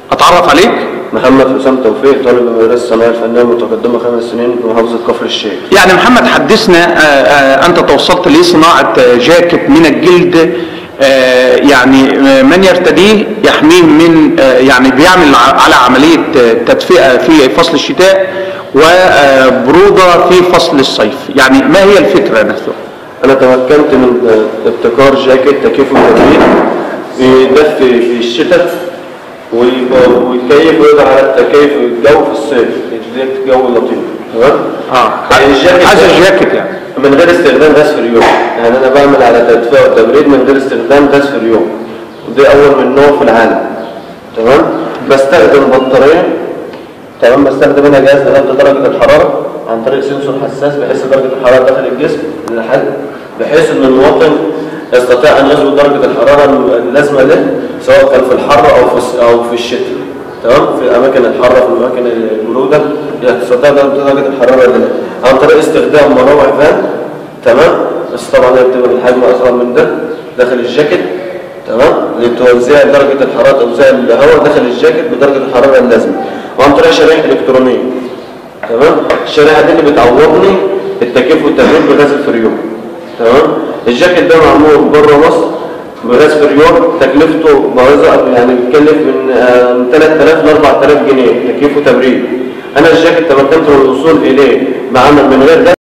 اتعرف عليك؟ محمد حسام توفيق، طالب المدرسة الثانوية الفنية المتقدمة 5 سنين في محافظة كفر الشيخ. يعني محمد حدثنا، أنت توصلت لصناعة جاكيت من الجلد، يعني من يرتديه يحميه من يعني بيعمل على عملية تدفئة في فصل الشتاء وبرودة في فصل الصيف، يعني ما هي الفكرة نفسها؟ أنا تمكنت من ابتكار جاكيت تكييف وتبريد بيدفي في الشتاء ويكيف ويقدر على التكييف الجو في الصيف، يديك جو لطيف. تمام؟ هذا الجاكيت يعني من غير استخدام غاز فريون، يعني انا بعمل على تدفئه وتبريد من غير استخدام غاز فريون، ودي اول من نوعه في العالم. تمام؟ بستخدم بطاريه، تمام، بستخدم هنا جهاز لضبط درجه الحراره عن طريق سنسور حساس بحيث درجه الحراره داخل الجسم لحد بحيث ان المواطن يستطيع ان يظبط درجه الحراره اللازمه له سواء كان في الحر او في الشتاء. تمام؟ في الاماكن الحاره، في الاماكن البروده يستطيع درجه الحراره له عن طريق استخدام مراوح فان. تمام؟ بس طبعا هي بتبقى بالحجم اصغر من ده داخل الجاكيت. تمام؟ لتوزيع درجه الحراره، توزيع الهواء داخل الجاكيت بدرجه الحراره اللازمه، وعن طريق شريحه الكترونيه. تمام؟ الشريحه دي اللي بتعوضني التكييف والتبريد بغاز الفريون. تمام؟ الجاكيت ده معمول بره مصر بغاز فريون، تكلفته باهظه، يعني بيتكلف من 3000 ل 4000 جنيه تكييف وتبريد. انا الجاكيت تمكنت من الوصول اليه بعمل من غير ده